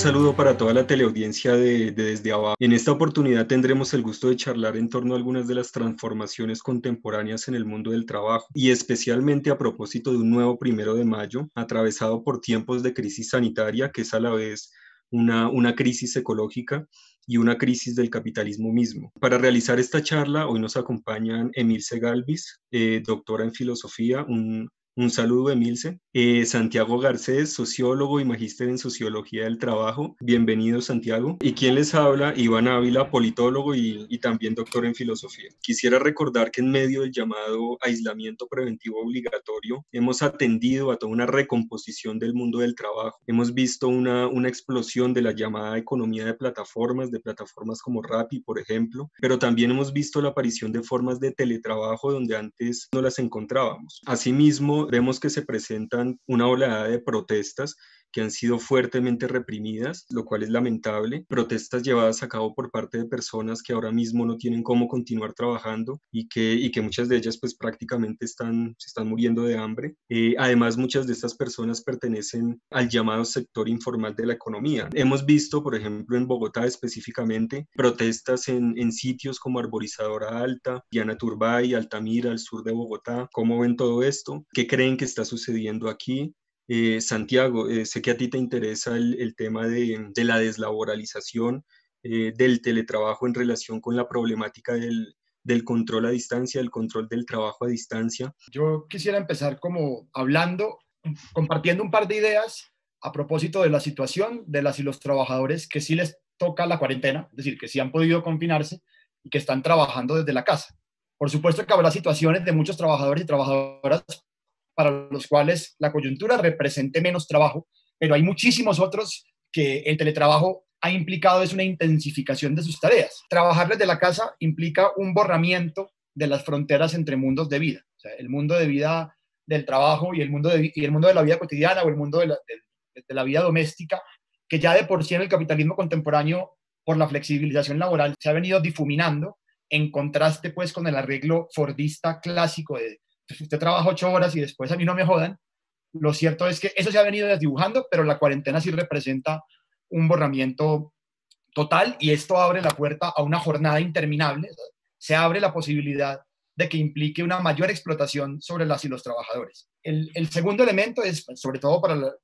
saludo para toda la teleaudiencia de Desde Abajo. En esta oportunidad tendremos el gusto de charlar en torno a algunas de las transformaciones contemporáneas en el mundo del trabajo y especialmente a propósito de un nuevo 1 de Mayo, atravesado por tiempos de crisis sanitaria, que es a la vez una crisis ecológica y una crisis del capitalismo mismo. Para realizar esta charla, hoy nos acompañan Emilce Galvis, doctora en filosofía, un saludo, Emilce. Santiago Garcés, sociólogo y magíster en sociología del trabajo. Bienvenido, Santiago. Y quien les habla, Iván Ávila, politólogo y también doctor en filosofía. Quisiera recordar que en medio del llamado aislamiento preventivo obligatorio, hemos atendido a toda una recomposición del mundo del trabajo. Hemos visto una explosión de la llamada economía de plataformas como Rappi, por ejemplo, pero también hemos visto la aparición de formas de teletrabajo donde antes no las encontrábamos. Asimismo, vemos que se presentan una oleada de protestas que han sido fuertemente reprimidas, lo cual es lamentable. Protestas llevadas a cabo por parte de personas que ahora mismo no tienen cómo continuar trabajando y que muchas de ellas pues prácticamente se están muriendo de hambre. Además, muchas de estas personas pertenecen al llamado sector informal de la economía. Hemos visto, por ejemplo, en Bogotá específicamente, protestas en sitios como Arborizadora Alta, Diana Turbay, Altamira, al sur de Bogotá. ¿Cómo ven todo esto? ¿Qué creen que está sucediendo aquí? Santiago, sé que a ti te interesa el tema de la deslaboralización, del teletrabajo en relación con la problemática del control a distancia, del control del trabajo a distancia. Yo quisiera empezar como compartiendo un par de ideas a propósito de la situación de las y los trabajadores que sí les toca la cuarentena, es decir, que sí han podido confinarse y que están trabajando desde la casa. Por supuesto que habrá situaciones de muchos trabajadores y trabajadoras para los cuales la coyuntura represente menos trabajo, pero hay muchísimos otros que el teletrabajo ha implicado es una intensificación de sus tareas. Trabajar desde la casa implica un borramiento de las fronteras entre mundos de vida. O sea, el mundo de vida del trabajo y el mundo de la vida cotidiana o el mundo de la vida doméstica, que ya de por sí en el capitalismo contemporáneo, por la flexibilización laboral, se ha venido difuminando, en contraste pues con el arreglo fordista clásico de usted trabaja 8 horas y después a mí no me jodan. Lo cierto es que eso se ha venido desdibujando, pero la cuarentena sí representa un borramiento total y esto abre la puerta a una jornada interminable. Se abre la posibilidad de que implique una mayor explotación sobre las y los trabajadores. El segundo elemento es, sobre todo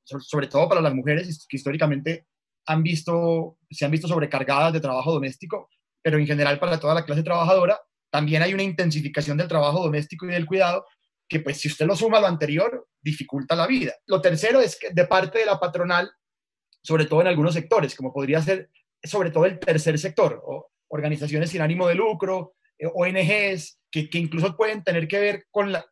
para las mujeres que históricamente se han visto sobrecargadas de trabajo doméstico, pero en general para toda la clase trabajadora, también hay una intensificación del trabajo doméstico y del cuidado que, pues, si usted lo suma a lo anterior, dificulta la vida. Lo tercero es que de parte de la patronal, sobre todo en algunos sectores, como podría ser sobre todo el tercer sector, o organizaciones sin ánimo de lucro, ONGs, que incluso pueden tener que ver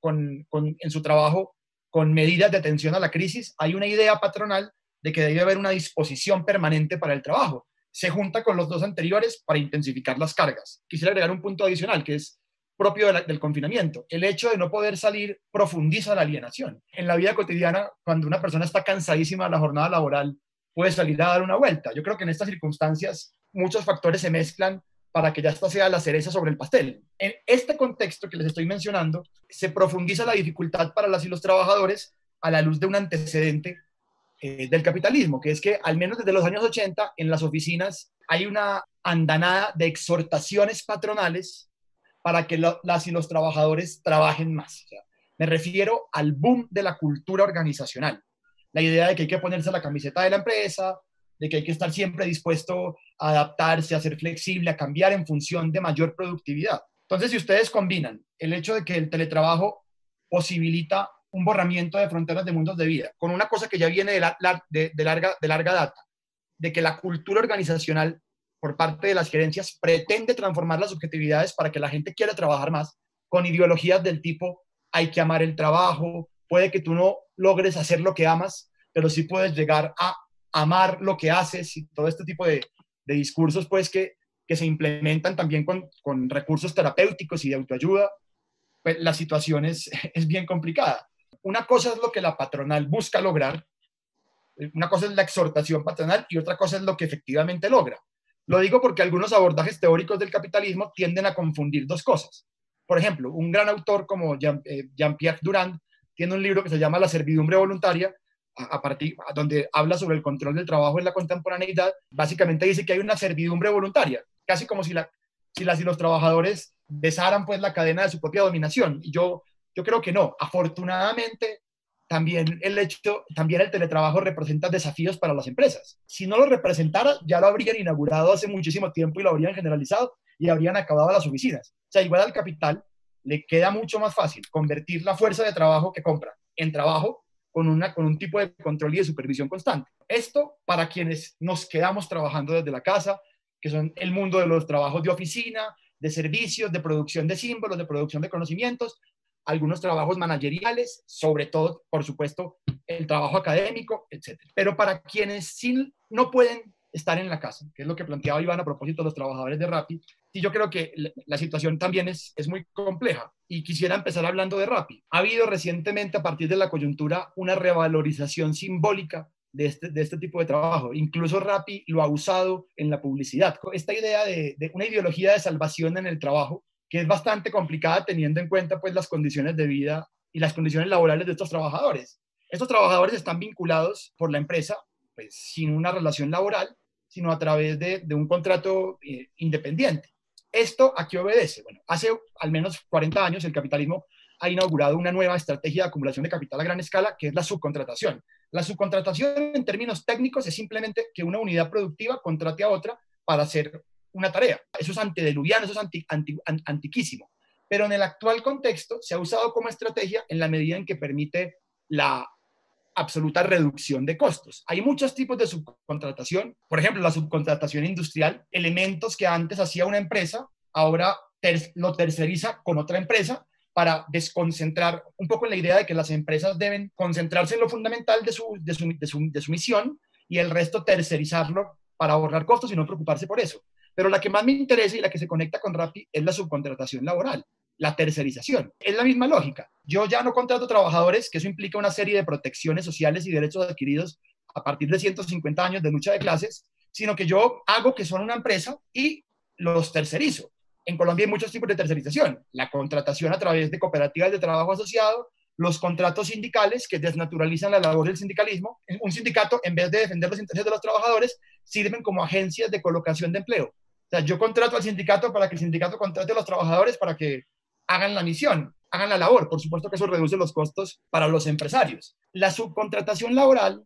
en su trabajo con medidas de atención a la crisis, hay una idea patronal de que debe haber una disposición permanente para el trabajo. Se junta con los dos anteriores para intensificar las cargas. Quisiera agregar un punto adicional que es propio del confinamiento. El hecho de no poder salir profundiza la alienación. En la vida cotidiana, cuando una persona está cansadísima de la jornada laboral, puede salir a dar una vuelta. Yo creo que en estas circunstancias muchos factores se mezclan para que ya esta sea la cereza sobre el pastel. En este contexto que les estoy mencionando, se profundiza la dificultad para las y los trabajadores a la luz de un antecedente del capitalismo, que es que al menos desde los años 80 en las oficinas hay una andanada de exhortaciones patronales para que las y los trabajadores trabajen más. O sea, me refiero al boom de la cultura organizacional. La idea de que hay que ponerse la camiseta de la empresa, de que hay que estar siempre dispuesto a adaptarse, a ser flexible, a cambiar en función de mayor productividad. Entonces, si ustedes combinan el hecho de que el teletrabajo posibilita un borramiento de fronteras de mundos de vida, con una cosa que ya viene de larga data, de que la cultura organizacional por parte de las gerencias pretende transformar las subjetividades para que la gente quiera trabajar más, con ideologías del tipo hay que amar el trabajo, puede que tú no logres hacer lo que amas, pero sí puedes llegar a amar lo que haces y todo este tipo de discursos pues que se implementan también con recursos terapéuticos y de autoayuda, pues la situación es bien complicada. Una cosa es lo que la patronal busca lograr, una cosa es la exhortación patronal y otra cosa es lo que efectivamente logra. Lo digo porque algunos abordajes teóricos del capitalismo tienden a confundir dos cosas. Por ejemplo, un gran autor como Jean-Pierre Durand tiene un libro que se llama La servidumbre voluntaria, donde habla sobre el control del trabajo en la contemporaneidad, básicamente dice que hay una servidumbre voluntaria, casi como si los trabajadores besaran pues la cadena de su propia dominación. Y yo creo que no. Afortunadamente, también el teletrabajo representa desafíos para las empresas. Si no lo representara, ya lo habrían inaugurado hace muchísimo tiempo y lo habrían generalizado y habrían acabado las oficinas. O sea, igual al capital le queda mucho más fácil convertir la fuerza de trabajo que compra en trabajo con un tipo de control y de supervisión constante. Esto para quienes nos quedamos trabajando desde la casa, que son el mundo de los trabajos de oficina, de servicios, de producción de símbolos, de producción de conocimientos, algunos trabajos manageriales, sobre todo, por supuesto, el trabajo académico, etc. Pero para quienes sí no pueden estar en la casa, que es lo que planteaba Iván a propósito de los trabajadores de Rappi, sí yo creo que la situación también es muy compleja. Y quisiera empezar hablando de Rappi. Ha habido recientemente, a partir de la coyuntura, una revalorización simbólica de este tipo de trabajo. Incluso Rappi lo ha usado en la publicidad. Esta idea de una ideología de salvación en el trabajo, que es bastante complicada teniendo en cuenta pues las condiciones de vida y las condiciones laborales de estos trabajadores. Estos trabajadores están vinculados por la empresa, pues sin una relación laboral, sino a través de un contrato independiente. ¿Esto a qué obedece? Bueno, hace al menos 40 años el capitalismo ha inaugurado una nueva estrategia de acumulación de capital a gran escala, que es la subcontratación. La subcontratación, en términos técnicos, es simplemente que una unidad productiva contrate a otra para hacer una tarea. Eso es antediluviano, eso es antiquísimo. Pero en el actual contexto se ha usado como estrategia en la medida en que permite la absoluta reducción de costos. Hay muchos tipos de subcontratación. Por ejemplo, la subcontratación industrial, elementos que antes hacía una empresa, ahora lo terceriza con otra empresa para desconcentrar un poco en la idea de que las empresas deben concentrarse en lo fundamental de su misión y el resto tercerizarlo para ahorrar costos y no preocuparse por eso. Pero la que más me interesa y la que se conecta con Rappi es la subcontratación laboral, la tercerización. Es la misma lógica. Yo ya no contrato trabajadores, que eso implica una serie de protecciones sociales y derechos adquiridos a partir de 150 años de lucha de clases, sino que yo hago que son una empresa y los tercerizo. En Colombia hay muchos tipos de tercerización. La contratación a través de cooperativas de trabajo asociado, los contratos sindicales que desnaturalizan la labor del sindicalismo. Un sindicato, en vez de defender los intereses de los trabajadores, sirven como agencias de colocación de empleo. O sea, yo contrato al sindicato para que el sindicato contrate a los trabajadores para que hagan la misión, hagan la labor. Por supuesto que eso reduce los costos para los empresarios. La subcontratación laboral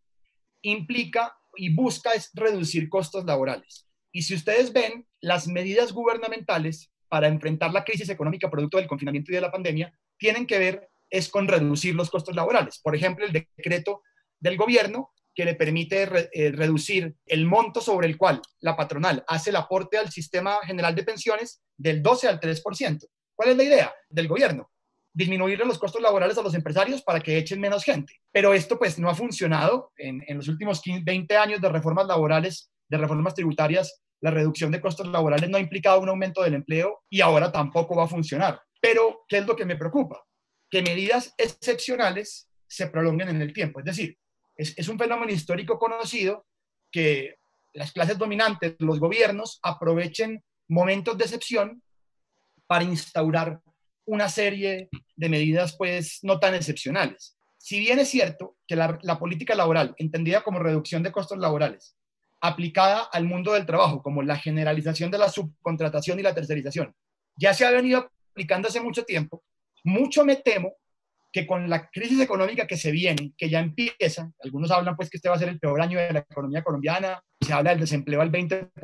implica y busca es reducir costos laborales. Y si ustedes ven, las medidas gubernamentales para enfrentar la crisis económica producto del confinamiento y de la pandemia tienen que ver es con reducir los costos laborales. Por ejemplo, el decreto del gobierno que le permite reducir el monto sobre el cual la patronal hace el aporte al sistema general de pensiones del 12 al 3%. ¿Cuál es la idea del gobierno? Disminuirle los costos laborales a los empresarios para que echen menos gente. Pero esto pues no ha funcionado. En los últimos 20 años de reformas laborales, de reformas tributarias, la reducción de costos laborales no ha implicado un aumento del empleo y ahora tampoco va a funcionar. Pero, ¿qué es lo que me preocupa? Que medidas excepcionales se prolonguen en el tiempo. Es decir, es un fenómeno histórico conocido que las clases dominantes, los gobiernos, aprovechen momentos de excepción para instaurar una serie de medidas pues no tan excepcionales. Si bien es cierto que la política laboral, entendida como reducción de costos laborales, aplicada al mundo del trabajo, como la generalización de la subcontratación y la tercerización, ya se ha venido aplicando hace mucho tiempo, mucho me temo que con la crisis económica que se viene, que ya empieza, algunos hablan pues que este va a ser el peor año de la economía colombiana, se habla del desempleo al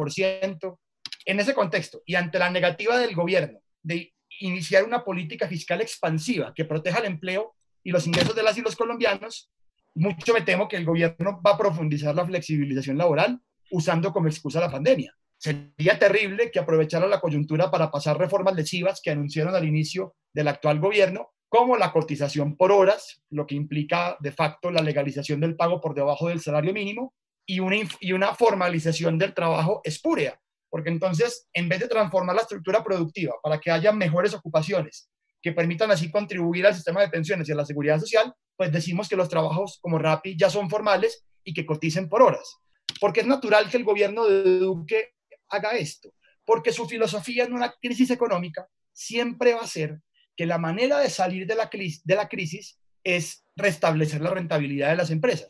20%, en ese contexto y ante la negativa del gobierno de iniciar una política fiscal expansiva que proteja el empleo y los ingresos de las y los colombianos, mucho me temo que el gobierno va a profundizar la flexibilización laboral usando como excusa la pandemia. Sería terrible que aprovechara la coyuntura para pasar reformas lesivas que anunciaron al inicio del actual gobierno, como la cotización por horas, lo que implica de facto la legalización del pago por debajo del salario mínimo y una formalización del trabajo espúrea, porque entonces, en vez de transformar la estructura productiva para que haya mejores ocupaciones que permitan así contribuir al sistema de pensiones y a la seguridad social, pues decimos que los trabajos como Rappi ya son formales y que coticen por horas. Porque es natural que el gobierno de Duque haga esto, porque su filosofía en una crisis económica siempre va a ser que la manera de salir de la crisis es restablecer la rentabilidad de las empresas.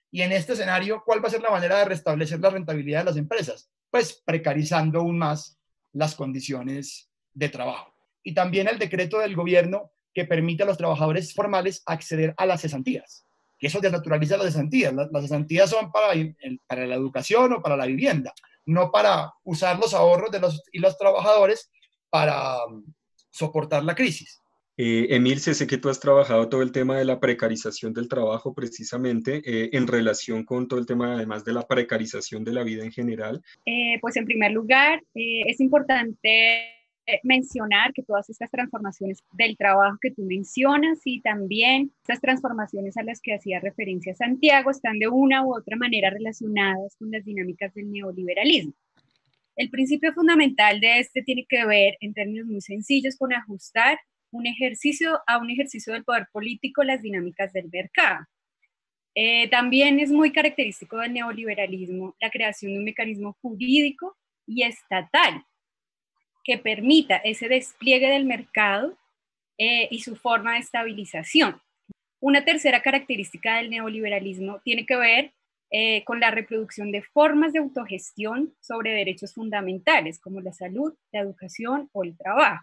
Y en este escenario, ¿cuál va a ser la manera de restablecer la rentabilidad de las empresas? Pues precarizando aún más las condiciones de trabajo. Y también el decreto del gobierno que permite a los trabajadores formales acceder a las cesantías. Que eso desnaturaliza las cesantías. Las cesantías son para la educación o para la vivienda, no para usar los ahorros de los trabajadores para soportar la crisis. Emil, sé que tú has trabajado todo el tema de la precarización del trabajo precisamente en relación con todo el tema además de la precarización de la vida en general. Pues en primer lugar, es importante mencionar que todas estas transformaciones del trabajo que tú mencionas y también estas transformaciones a las que hacía referencia Santiago están de una u otra manera relacionadas con las dinámicas del neoliberalismo. El principio fundamental de este tiene que ver, en términos muy sencillos, con ajustar un ejercicio del poder político las dinámicas del mercado. También es muy característico del neoliberalismo la creación de un mecanismo jurídico y estatal que permita ese despliegue del mercado y su forma de estabilización. Una tercera característica del neoliberalismo tiene que ver con la reproducción de formas de autogestión sobre derechos fundamentales como la salud, la educación o el trabajo.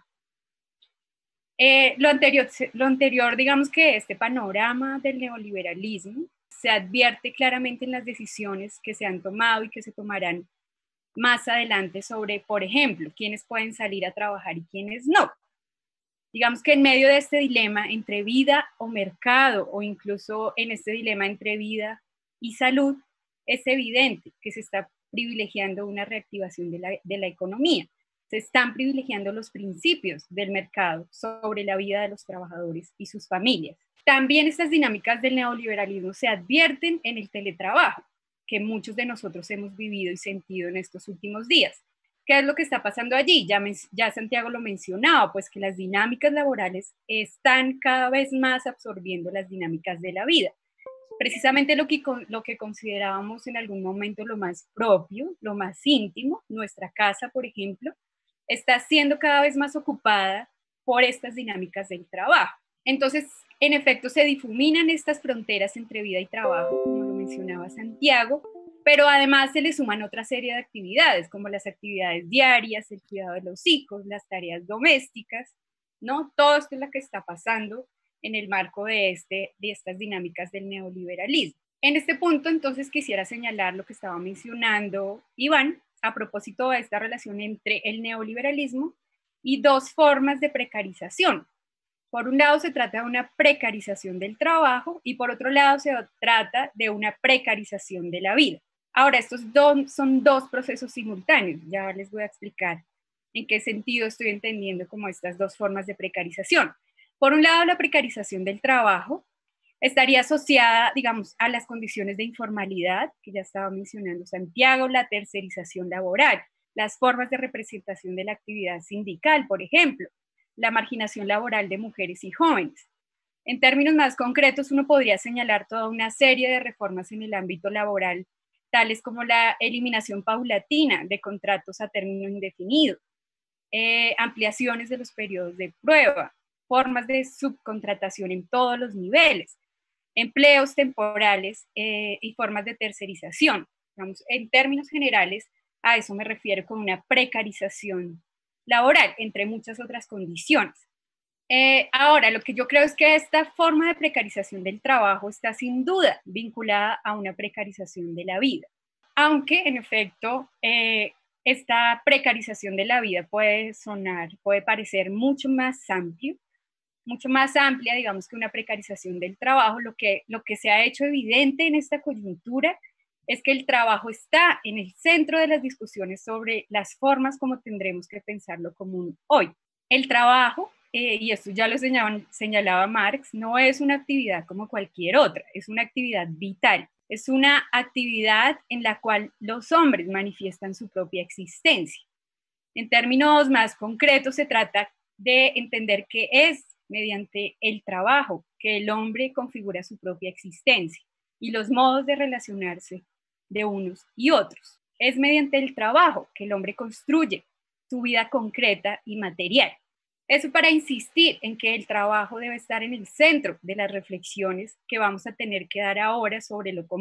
Lo anterior, digamos que este panorama del neoliberalismo se advierte claramente en las decisiones que se han tomado y que se tomarán más adelante sobre, por ejemplo, quiénes pueden salir a trabajar y quiénes no. Digamos que en medio de este dilema entre vida o mercado, o incluso en este dilema entre vida y salud, es evidente que se está privilegiando una reactivación de la economía. Se están privilegiando los principios del mercado sobre la vida de los trabajadores y sus familias. También estas dinámicas del neoliberalismo se advierten en el teletrabajo, que muchos de nosotros hemos vivido y sentido en estos últimos días. ¿Qué es lo que está pasando allí? Ya Santiago lo mencionaba, pues que las dinámicas laborales están cada vez más absorbiendo las dinámicas de la vida. Precisamente lo que considerábamos en algún momento lo más propio, lo más íntimo, nuestra casa, por ejemplo, está siendo cada vez más ocupada por estas dinámicas del trabajo. Entonces, en efecto, se difuminan estas fronteras entre vida y trabajo, como lo mencionaba Santiago, pero además se le suman otra serie de actividades, como las actividades diarias, el cuidado de los hijos, las tareas domésticas, ¿no? Todo esto es lo que está pasando en el marco de estas dinámicas del neoliberalismo. En este punto, entonces, quisiera señalar lo que estaba mencionando Iván a propósito de esta relación entre el neoliberalismo y dos formas de precarización. Por un lado se trata de una precarización del trabajo y por otro lado se trata de una precarización de la vida. Ahora, estos son dos procesos simultáneos. Ya les voy a explicar en qué sentido estoy entendiendo como estas dos formas de precarización. Por un lado, la precarización del trabajo estaría asociada, digamos, a las condiciones de informalidad, que ya estaba mencionando Santiago, la tercerización laboral, las formas de representación de la actividad sindical, por ejemplo, la marginación laboral de mujeres y jóvenes. En términos más concretos, uno podría señalar toda una serie de reformas en el ámbito laboral, tales como la eliminación paulatina de contratos a término indefinido, ampliaciones de los periodos de prueba, formas de subcontratación en todos los niveles, empleos temporales y formas de tercerización. Digamos, en términos generales, a eso me refiero con una precarización laboral, entre muchas otras condiciones. Ahora, lo que yo creo es que esta forma de precarización del trabajo está sin duda vinculada a una precarización de la vida, aunque en efecto esta precarización de la vida puede parecer mucho más amplia, digamos, que una precarización del trabajo. Lo que se ha hecho evidente en esta coyuntura es que el trabajo está en el centro de las discusiones sobre las formas como tendremos que pensarlo común hoy. El trabajo, y esto ya lo señalaba Marx, no es una actividad como cualquier otra, es una actividad vital, es una actividad en la cual los hombres manifiestan su propia existencia. En términos más concretos, se trata de entender que es mediante el trabajo que el hombre configura su propia existencia y los modos de relacionarse de unos y otros. Es mediante el trabajo que el hombre construye su vida concreta y material. Eso para insistir en que el trabajo debe estar en el centro de las reflexiones que vamos a tener que dar ahora sobre lo común.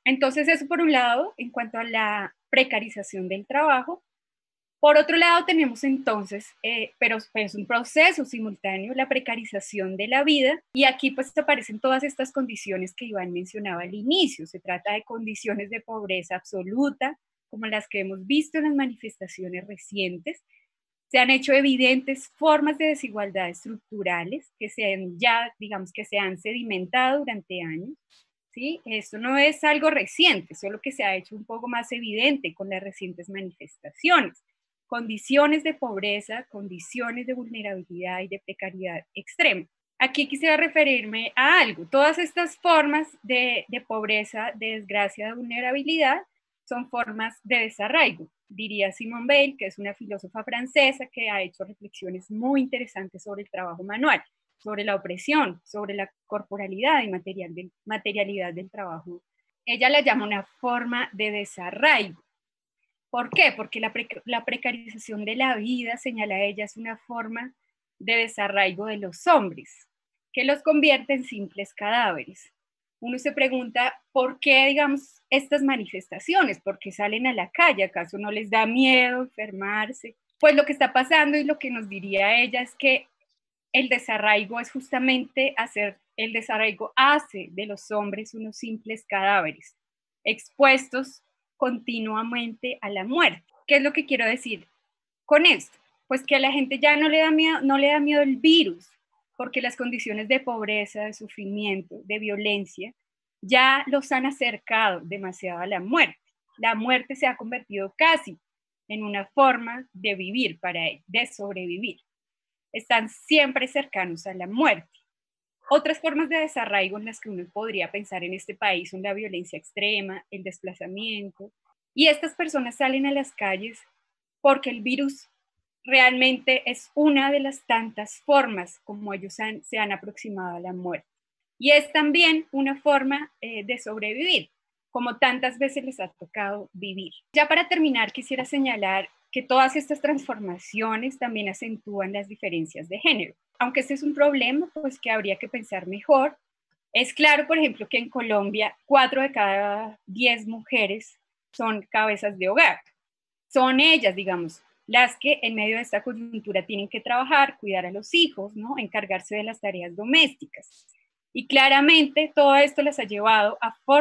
Entonces, eso por un lado, en cuanto a la precarización del trabajo. Por otro lado, tenemos entonces, pero es un proceso simultáneo, la precarización de la vida, y aquí pues aparecen todas estas condiciones que Iván mencionaba al inicio. Se trata de condiciones de pobreza absoluta, como las que hemos visto en las manifestaciones recientes. Se han hecho evidentes formas de desigualdad estructurales que digamos, que se han sedimentado durante años. ¿Sí? Esto no es algo reciente, solo que se ha hecho un poco más evidente con las recientes manifestaciones. Condiciones de pobreza, condiciones de vulnerabilidad y de precariedad extrema. Aquí quisiera referirme a algo. Todas estas formas de pobreza, de desgracia, de vulnerabilidad, son formas de desarraigo. Diría Simone Weil, que es una filósofa francesa que ha hecho reflexiones muy interesantes sobre el trabajo manual, sobre la opresión, sobre la corporalidad y materialidad del trabajo. Ella la llama una forma de desarraigo. ¿Por qué? Porque la precarización de la vida, señala ella, es una forma de desarraigo de los hombres, que los convierte en simples cadáveres. Uno se pregunta, ¿por qué, digamos, estas manifestaciones? ¿Por qué salen a la calle? ¿Acaso no les da miedo enfermarse? Pues lo que está pasando y lo que nos diría ella es que el desarraigo es justamente el desarraigo hace de los hombres unos simples cadáveres, expuestos continuamente a la muerte. ¿Qué es lo que quiero decir con esto? Pues que a la gente ya no le da miedo el virus, porque las condiciones de pobreza, de sufrimiento, de violencia, ya los han acercado demasiado a la muerte. La muerte se ha convertido casi en una forma de vivir para ellos, de sobrevivir. Están siempre cercanos a la muerte. Otras formas de desarraigo en las que uno podría pensar en este país son la violencia extrema, el desplazamiento, y estas personas salen a las calles porque el virus realmente es una de las tantas formas como ellos se han aproximado a la muerte. Y es también una forma de sobrevivir, como tantas veces les ha tocado vivir. Ya para terminar, quisiera señalar que todas estas transformaciones también acentúan las diferencias de género. Aunque este es un problema, pues que habría que pensar mejor. Es claro, por ejemplo, que en Colombia 4 de cada 10 mujeres son cabezas de hogar. Son ellas, digamos, las que en medio de esta coyuntura tienen que trabajar, cuidar a los hijos, ¿no? Encargarse de las tareas domésticas. Y claramente todo esto les ha llevado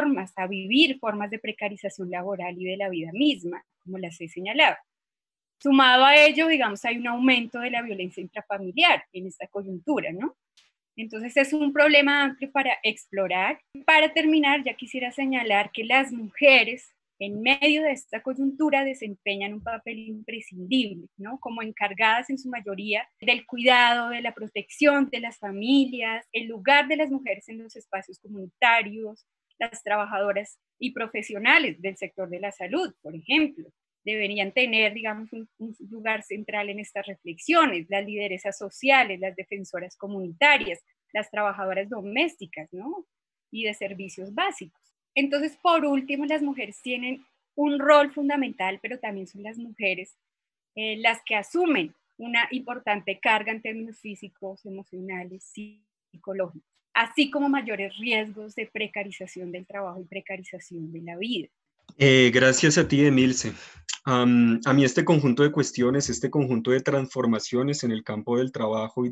a vivir formas de precarización laboral y de la vida misma, como las he señalado. Sumado a ello, digamos, hay un aumento de la violencia intrafamiliar en esta coyuntura, ¿no? Entonces es un problema amplio para explorar. Para terminar, ya quisiera señalar que las mujeres en medio de esta coyuntura desempeñan un papel imprescindible, ¿no? Como encargadas en su mayoría del cuidado, de la protección de las familias, el lugar de las mujeres en los espacios comunitarios, las trabajadoras y profesionales del sector de la salud, por ejemplo. Deberían tener, digamos, un lugar central en estas reflexiones, las lideresas sociales, las defensoras comunitarias, las trabajadoras domésticas, ¿no? Y de servicios básicos. Entonces, por último, las mujeres tienen un rol fundamental, pero también son las mujeres las que asumen una importante carga en términos físicos, emocionales, psicológicos, así como mayores riesgos de precarización del trabajo y precarización de la vida. Gracias a ti, Emilce. A mí este conjunto de cuestiones, este conjunto de transformaciones en el campo del trabajo y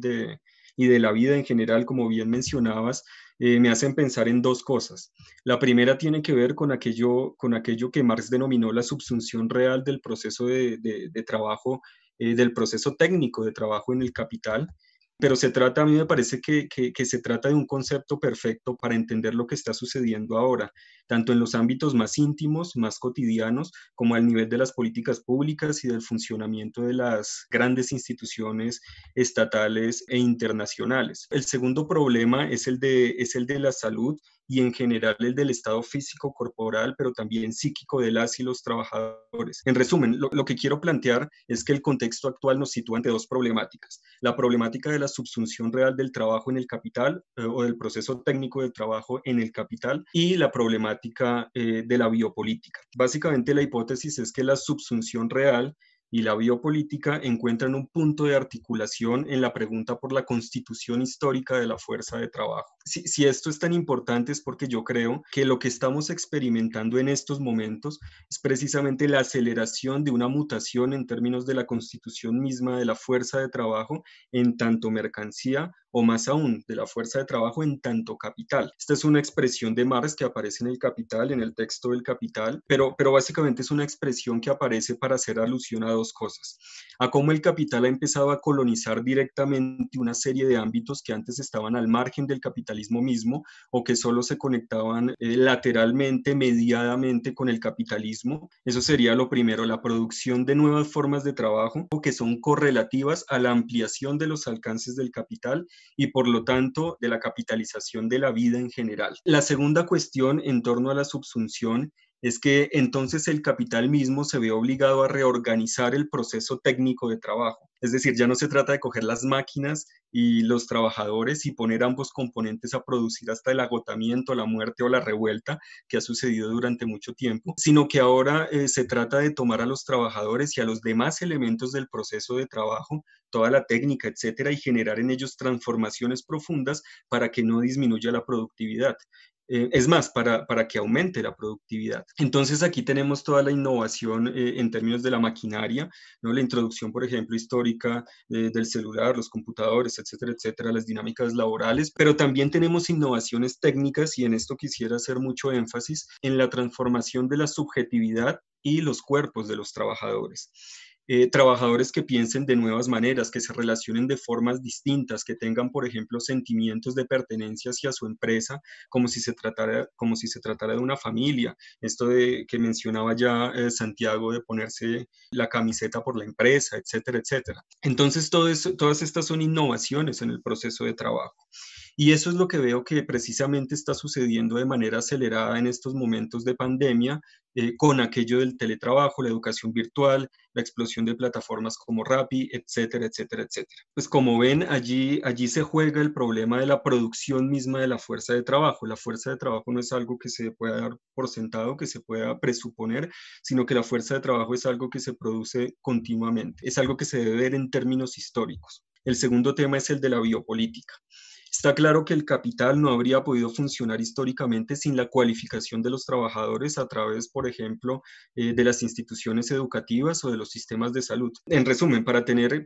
de la vida en general, como bien mencionabas, me hacen pensar en dos cosas. La primera tiene que ver con aquello que Marx denominó la subsunción real del proceso de trabajo, del proceso técnico de trabajo en el capital. Pero a mí me parece que se trata de un concepto perfecto para entender lo que está sucediendo ahora, tanto en los ámbitos más íntimos, más cotidianos, como al nivel de las políticas públicas y del funcionamiento de las grandes instituciones estatales e internacionales. El segundo problema es el de la salud y en general el del estado físico, corporal, pero también psíquico de las y los trabajadores. En resumen, lo que quiero plantear es que el contexto actual nos sitúa ante dos problemáticas. La problemática de la subsunción real del trabajo en el capital o del proceso técnico del trabajo en el capital y la problemática de la biopolítica. Básicamente la hipótesis es que la subsunción real y la biopolítica encuentran un punto de articulación en la pregunta por la constitución histórica de la fuerza de trabajo. Si esto es tan importante es porque yo creo que lo que estamos experimentando en estos momentos es precisamente la aceleración de una mutación en términos de la constitución misma de la fuerza de trabajo en tanto mercancía, o más aún, de la fuerza de trabajo en tanto capital. Esta es una expresión de Marx que aparece en el Capital, en el texto del Capital, pero básicamente es una expresión que aparece para hacer alusión a dos cosas: a cómo el capital ha empezado a colonizar directamente una serie de ámbitos que antes estaban al margen del capitalismo mismo, o que solo se conectaban lateralmente, mediadamente con el capitalismo. Eso sería lo primero, la producción de nuevas formas de trabajo que son correlativas a la ampliación de los alcances del capital y por lo tanto de la capitalización de la vida en general. La segunda cuestión en torno a la subsunción es que entonces el capital mismo se ve obligado a reorganizar el proceso técnico de trabajo. Es decir, ya no se trata de coger las máquinas y los trabajadores y poner ambos componentes a producir hasta el agotamiento, la muerte o la revuelta que ha sucedido durante mucho tiempo, sino que ahora se trata de tomar a los trabajadores y a los demás elementos del proceso de trabajo, toda la técnica, etcétera, y generar en ellos transformaciones profundas para que no disminuya la productividad. Es más, para que aumente la productividad. Entonces aquí tenemos toda la innovación en términos de la maquinaria, ¿no? La introducción, por ejemplo, histórica del celular, los computadores, etcétera, etcétera, las dinámicas laborales, pero también tenemos innovaciones técnicas, y en esto quisiera hacer mucho énfasis, en la transformación de la subjetividad y los cuerpos de los trabajadores. Trabajadores que piensen de nuevas maneras, que se relacionen de formas distintas, que tengan, por ejemplo, sentimientos de pertenencia hacia su empresa, como si se tratara de una familia. Esto de que mencionaba ya Santiago, de ponerse la camiseta por la empresa, etcétera, etcétera. Entonces, todas estas son innovaciones en el proceso de trabajo. Y eso es lo que veo que precisamente está sucediendo de manera acelerada en estos momentos de pandemia, con aquello del teletrabajo, la educación virtual, la explosión de plataformas como Rappi, etcétera, etcétera, etcétera. Pues como ven, allí se juega el problema de la producción misma de la fuerza de trabajo. La fuerza de trabajo no es algo que se pueda dar por sentado, que se pueda presuponer, sino que la fuerza de trabajo es algo que se produce continuamente, es algo que se debe ver en términos históricos. El segundo tema es el de la biopolítica. Está claro que el capital no habría podido funcionar históricamente sin la cualificación de los trabajadores a través, por ejemplo, de las instituciones educativas o de los sistemas de salud. En resumen, para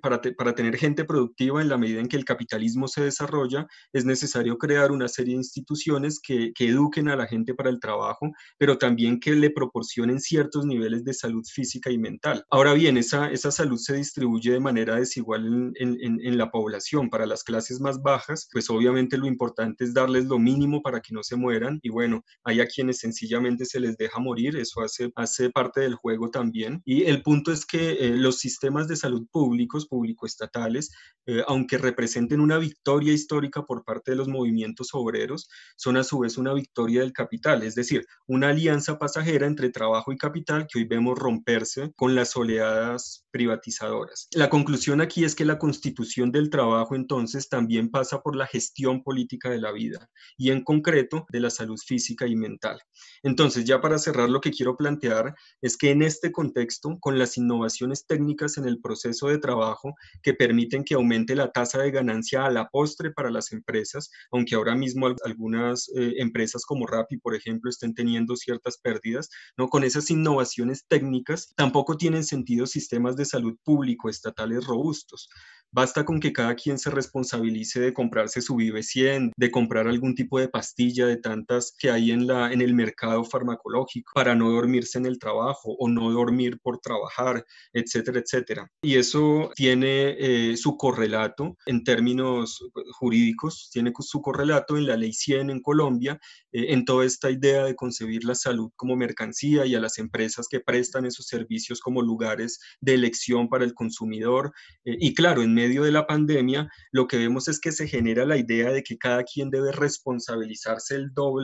tener gente productiva, en la medida en que el capitalismo se desarrolla, es necesario crear una serie de instituciones que eduquen a la gente para el trabajo, pero también que le proporcionen ciertos niveles de salud física y mental. Ahora bien, esa salud se distribuye de manera desigual en la población. Para las clases más bajas, pues obviamente lo importante es darles lo mínimo para que no se mueran, y bueno, hay a quienes sencillamente se les deja morir, eso hace parte del juego también. Y el punto es que los sistemas de salud público-estatales, aunque representen una victoria histórica por parte de los movimientos obreros, son a su vez una victoria del capital, es decir, una alianza pasajera entre trabajo y capital que hoy vemos romperse con las oleadas privatizadoras. La conclusión aquí es que la constitución del trabajo entonces también pasa por la gestión política de la vida, y en concreto de la salud física y mental. Entonces, ya para cerrar, lo que quiero plantear es que en este contexto, con las innovaciones técnicas en el proceso de trabajo que permiten que aumente la tasa de ganancia a la postre para las empresas, aunque ahora mismo algunas empresas como Rappi, por ejemplo, estén teniendo ciertas pérdidas, ¿no? Con esas innovaciones técnicas tampoco tienen sentido sistemas de salud público estatales robustos. Basta con que cada quien se responsabilice de comprarse su Vive 100, de comprar algún tipo de pastilla de tantas que hay en el mercado farmacológico para no dormirse en el trabajo o no dormir por trabajar, etcétera, etcétera. Y eso tiene su correlato en términos jurídicos, tiene su correlato en la Ley 100 en Colombia, en toda esta idea de concebir la salud como mercancía y a las empresas que prestan esos servicios como lugares de elección para el consumidor. Y claro, en medio de la pandemia, lo que vemos es que se genera la idea de que cada quien debe responsabilizarse el doble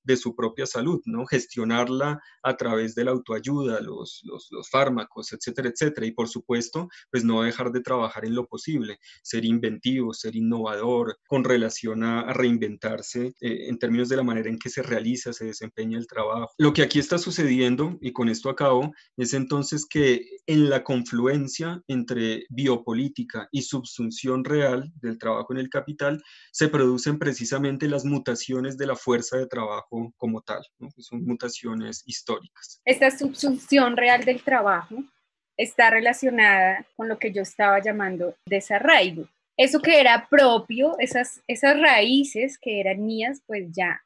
de su propia salud, ¿no? Gestionarla a través de la autoayuda, los fármacos, etcétera, etcétera. Y por supuesto, pues no dejar de trabajar en lo posible, ser inventivo, ser innovador, con relación a reinventarse en términos de la manera en que se realiza, se desempeña el trabajo. Lo que aquí está sucediendo, y con esto acabo, es entonces que en la confluencia entre biopolítica y subsunción real del trabajo en el capital, se producen precisamente las mutaciones de la fuerza de trabajo como tal, ¿no? Son mutaciones históricas. Esta subsunción real del trabajo está relacionada con lo que yo estaba llamando desarraigo. Eso que era propio, esas raíces que eran mías, pues ya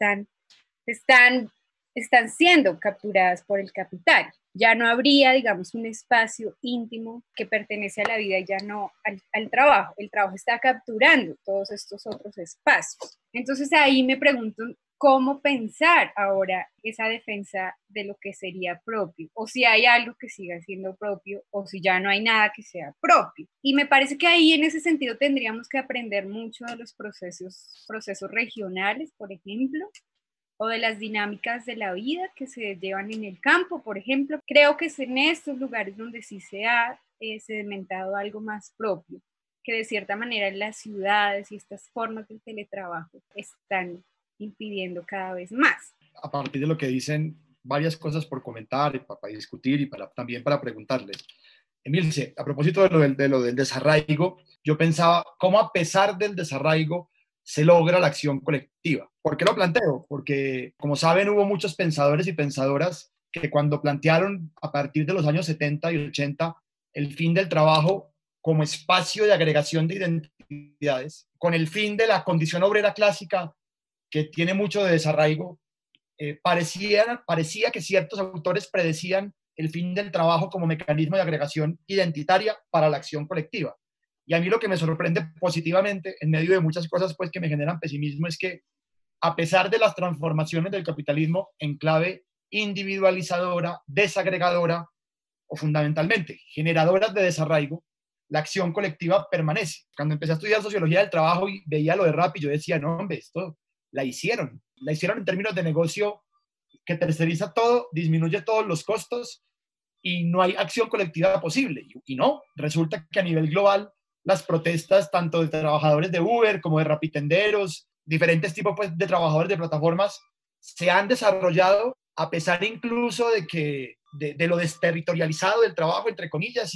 están siendo capturadas por el capital. Ya no habría, digamos, un espacio íntimo que pertenece a la vida y ya no al trabajo. El trabajo está capturando todos estos otros espacios. Entonces ahí me pregunto, ¿cómo pensar ahora esa defensa de lo que sería propio? O si hay algo que siga siendo propio, o si ya no hay nada que sea propio. Y me parece que ahí en ese sentido tendríamos que aprender mucho de los procesos regionales, por ejemplo, o de las dinámicas de la vida que se llevan en el campo, por ejemplo. Creo que es en estos lugares donde sí se ha sedimentado algo más propio, que de cierta manera en las ciudades y estas formas del teletrabajo están impidiendo cada vez más. A partir de lo que dicen, varias cosas por comentar, para discutir y también para preguntarles. Emilce, a propósito de lo del desarraigo, yo pensaba cómo a pesar del desarraigo se logra la acción colectiva. ¿Por qué lo planteo? Porque, como saben, hubo muchos pensadores y pensadoras que cuando plantearon a partir de los años 70 y 80 el fin del trabajo como espacio de agregación de identidades, con el fin de la condición obrera clásica que tiene mucho de desarraigo, parecía que ciertos autores predecían el fin del trabajo como mecanismo de agregación identitaria para la acción colectiva. Y a mí lo que me sorprende positivamente, en medio de muchas cosas pues, que me generan pesimismo, es que a pesar de las transformaciones del capitalismo en clave individualizadora, desagregadora o fundamentalmente generadoras de desarraigo, la acción colectiva permanece. Cuando empecé a estudiar sociología del trabajo y veía lo de Rappi, yo decía, no, hombre, esto la hicieron en términos de negocio que terceriza todo, disminuye todos los costos y no hay acción colectiva posible. Y no, resulta que a nivel global las protestas tanto de trabajadores de Uber como de rapitenderos, diferentes tipos pues, de trabajadores de plataformas, se han desarrollado a pesar incluso de lo desterritorializado del trabajo, entre comillas,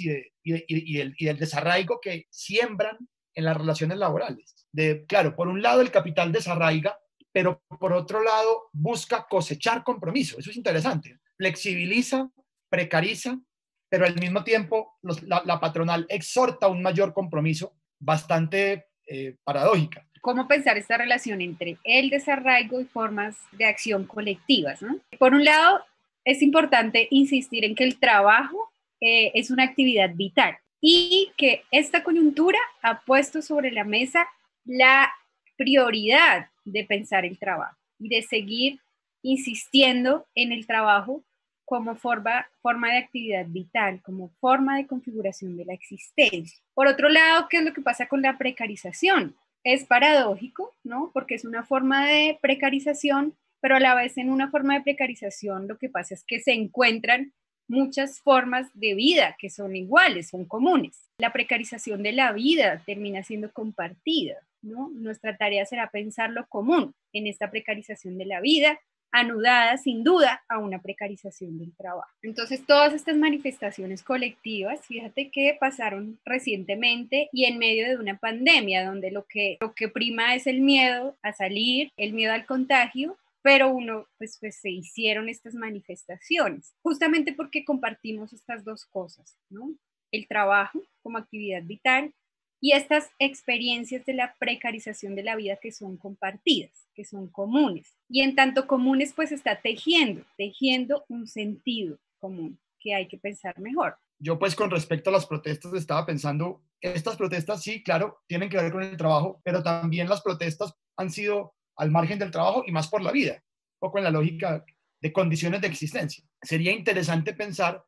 y del desarraigo que siembran en las relaciones laborales. Claro, por un lado el capital desarraiga, pero por otro lado busca cosechar compromiso. Eso es interesante. Flexibiliza, precariza, pero al mismo tiempo la patronal exhorta un mayor compromiso, bastante paradójica. ¿Cómo pensar esta relación entre el desarraigo y formas de acción colectivas, ¿no? Por un lado, es importante insistir en que el trabajo es una actividad vital y que esta coyuntura ha puesto sobre la mesa la prioridad de pensar el trabajo y de seguir insistiendo en el trabajo como forma de actividad vital, como forma de configuración de la existencia. Por otro lado, ¿qué es lo que pasa con la precarización? Es paradójico, ¿no? Porque es una forma de precarización, pero a la vez en una forma de precarización lo que pasa es que se encuentran muchas formas de vida que son iguales, son comunes. La precarización de la vida termina siendo compartida, ¿no? Nuestra tarea será pensar lo común en esta precarización de la vida, anudada sin duda a una precarización del trabajo. Entonces, todas estas manifestaciones colectivas, fíjate que pasaron recientemente y en medio de una pandemia, donde lo que prima es el miedo a salir, el miedo al contagio, pero pues se hicieron estas manifestaciones, justamente porque compartimos estas dos cosas, ¿no? El trabajo como actividad vital y estas experiencias de la precarización de la vida que son compartidas, que son comunes. Y en tanto comunes, pues está tejiendo un sentido común que hay que pensar mejor. Yo pues con respecto a las protestas estaba pensando, estas protestas sí, claro, tienen que ver con el trabajo, pero también las protestas han sido al margen del trabajo y más por la vida, un poco en la lógica de condiciones de existencia. Sería interesante pensar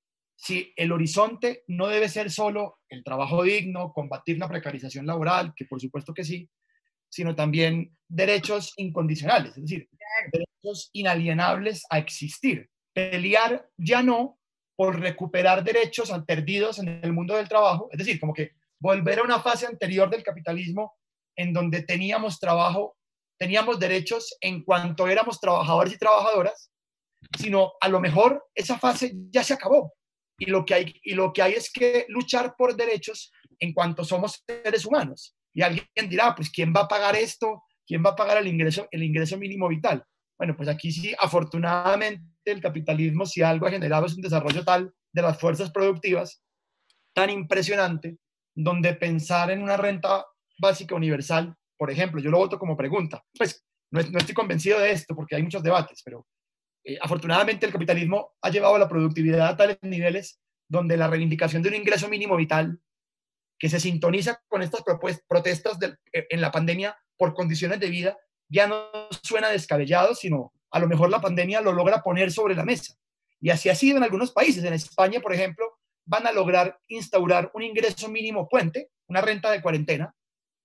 si el horizonte no debe ser solo el trabajo digno, combatir la precarización laboral, que por supuesto que sí, sino también derechos incondicionales, es decir, derechos inalienables a existir. Pelear ya no por recuperar derechos perdidos en el mundo del trabajo, es decir, como que volver a una fase anterior del capitalismo en donde teníamos trabajo, teníamos derechos en cuanto éramos trabajadores y trabajadoras, sino a lo mejor esa fase ya se acabó y lo que hay es que luchar por derechos en cuanto somos seres humanos. Y alguien dirá, pues, ¿quién va a pagar esto? ¿Quién va a pagar el ingreso mínimo vital? Bueno, pues aquí sí, afortunadamente, el capitalismo, si algo ha generado, es un desarrollo tal de las fuerzas productivas tan impresionante, donde pensar en una renta básica universal, por ejemplo, yo lo voto como pregunta. Pues no estoy convencido de esto porque hay muchos debates, pero afortunadamente el capitalismo ha llevado la productividad a tales niveles donde la reivindicación de un ingreso mínimo vital que se sintoniza con estas protestas en la pandemia por condiciones de vida ya no suena descabellado, sino a lo mejor la pandemia lo logra poner sobre la mesa. Y así ha sido en algunos países. En España, por ejemplo, van a lograr instaurar un ingreso mínimo puente, una renta de cuarentena,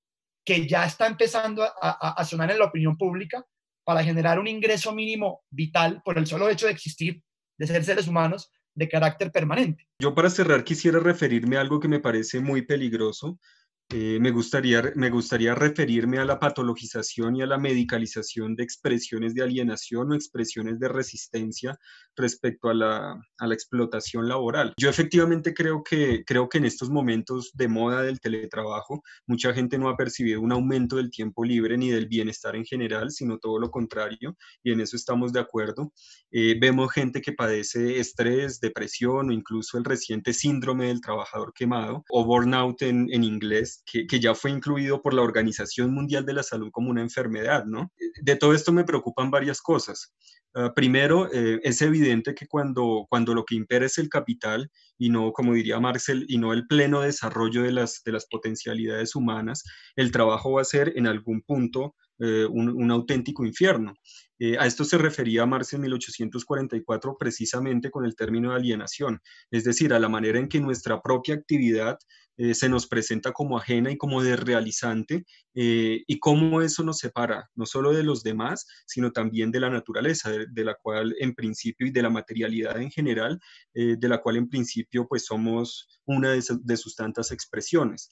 que ya está empezando a sonar en la opinión pública para generar un ingreso mínimo vital por el solo hecho de existir, de ser seres humanos, de carácter permanente. Yo para cerrar quisiera referirme a algo que me parece muy peligroso. Me gustaría referirme a la patologización y a la medicalización de expresiones de alienación o expresiones de resistencia respecto a la explotación laboral. Yo efectivamente creo que en estos momentos de moda del teletrabajo, mucha gente no ha percibido un aumento del tiempo libre ni del bienestar en general, sino todo lo contrario, y en eso estamos de acuerdo. Vemos gente que padece estrés, depresión o incluso el reciente síndrome del trabajador quemado o burnout en inglés, que ya fue incluido por la Organización Mundial de la Salud como una enfermedad, ¿no? De todo esto me preocupan varias cosas. Primero, es evidente que cuando lo que impera es el capital y no, como diría Marcel, y no el pleno desarrollo de las potencialidades humanas, el trabajo va a ser en algún punto un auténtico infierno. A esto se refería Marx en 1844 precisamente con el término de alienación, es decir, a la manera en que nuestra propia actividad se nos presenta como ajena y como desrealizante, y cómo eso nos separa no solo de los demás, sino también de la naturaleza, de la cual en principio y de la materialidad en general, de la cual en principio pues somos una de sus tantas expresiones.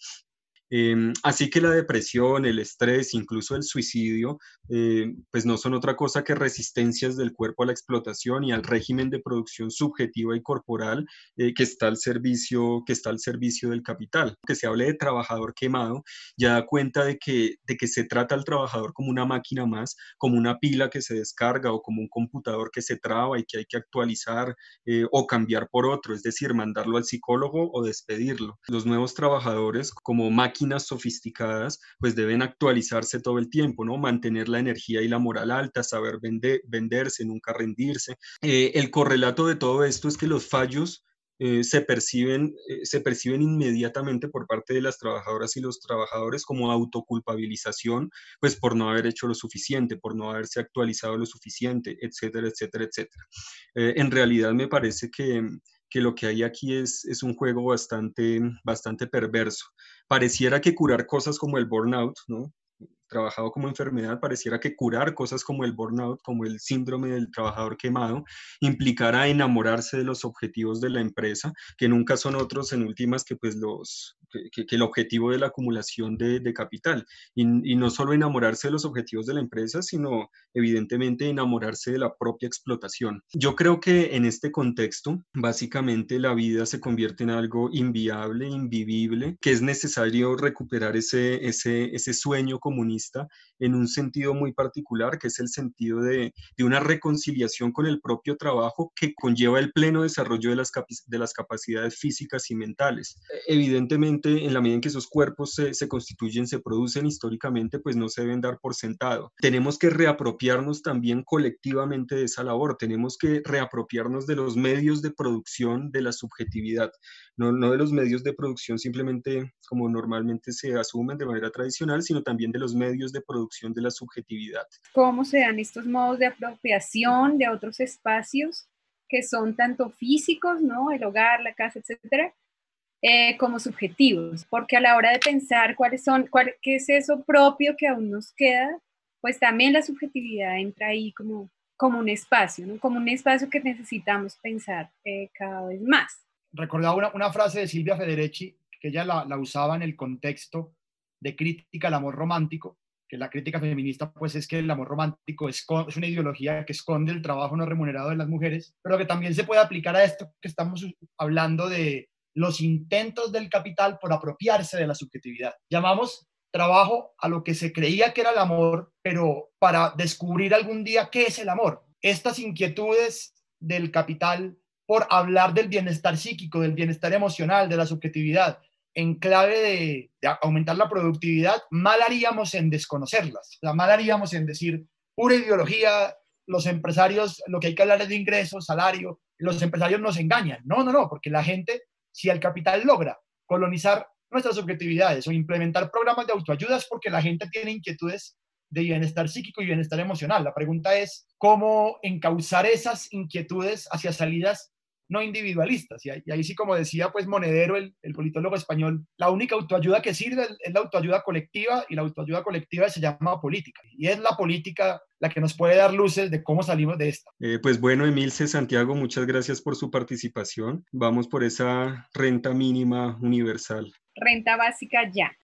Así que la depresión, el estrés, incluso el suicidio, pues no son otra cosa que resistencias del cuerpo a la explotación y al régimen de producción subjetiva y corporal que está al servicio del capital. Que se hable de trabajador quemado ya da cuenta de que se trata al trabajador como una máquina más, como una pila que se descarga o como un computador que se traba y que hay que actualizar o cambiar por otro, es decir, mandarlo al psicólogo o despedirlo. Los nuevos trabajadores, como máquinas sofisticadas, pues deben actualizarse todo el tiempo, ¿no? Mantener la energía y la moral alta, saber venderse, nunca rendirse. El correlato de todo esto es que los fallos se perciben inmediatamente por parte de las trabajadoras y los trabajadores como autoculpabilización, pues por no haber hecho lo suficiente, por no haberse actualizado lo suficiente, etcétera, etcétera, etcétera. En realidad me parece que lo que hay aquí es un juego bastante perverso. Pareciera que curar cosas como el burnout, ¿no? Trabajado como enfermedad, pareciera que curar cosas como el burnout, como el síndrome del trabajador quemado, implicará enamorarse de los objetivos de la empresa, que nunca son otros en últimas que pues que el objetivo de la acumulación de capital. Y no solo enamorarse de los objetivos de la empresa, sino evidentemente enamorarse de la propia explotación. Yo creo que en este contexto, básicamente la vida se convierte en algo inviable, invivible, que es necesario recuperar ese sueño comunista en un sentido muy particular, que es el sentido de una reconciliación con el propio trabajo que conlleva el pleno desarrollo de las capacidades físicas y mentales. Evidentemente, en la medida en que esos cuerpos se constituyen, se producen históricamente, pues no se deben dar por sentado. Tenemos que reapropiarnos también colectivamente de esa labor, tenemos que reapropiarnos de los medios de producción de la subjetividad, no de los medios de producción simplemente como normalmente se asumen de manera tradicional, sino también de los medios de producción de la subjetividad. ¿Cómo se dan estos modos de apropiación de otros espacios que son tanto físicos, ¿no? El hogar, la casa, etcétera, como subjetivos, porque a la hora de pensar qué es eso propio que aún nos queda, pues también la subjetividad entra ahí como un espacio, ¿no? Como un espacio que necesitamos pensar cada vez más. Recordaba una frase de Silvia Federici, que ella la usaba en el contexto de crítica al amor romántico, que la crítica feminista pues es que el amor romántico es una ideología que esconde el trabajo no remunerado de las mujeres, pero que también se puede aplicar a esto que estamos hablando de los intentos del capital por apropiarse de la subjetividad. Llamamos trabajo a lo que se creía que era el amor, pero para descubrir algún día qué es el amor. Estas inquietudes del capital por hablar del bienestar psíquico, del bienestar emocional, de la subjetividad, en clave de aumentar la productividad, mal haríamos en desconocerlas. O sea, mal haríamos en decir pura ideología, los empresarios, lo que hay que hablar es de ingresos, salario, los empresarios nos engañan. No, porque la gente, si el capital logra colonizar nuestras subjetividades o implementar programas de autoayuda, es porque la gente tiene inquietudes de bienestar psíquico y bienestar emocional. La pregunta es cómo encauzar esas inquietudes hacia salidas no individualistas. Y ahí sí, como decía pues Monedero, el politólogo español, la única autoayuda que sirve es la autoayuda colectiva, y la autoayuda colectiva se llama política. Y es la política la que nos puede dar luces de cómo salimos de esta. Pues bueno, Emilce, Santiago, muchas gracias por su participación. Vamos por esa renta mínima universal. Renta básica ya.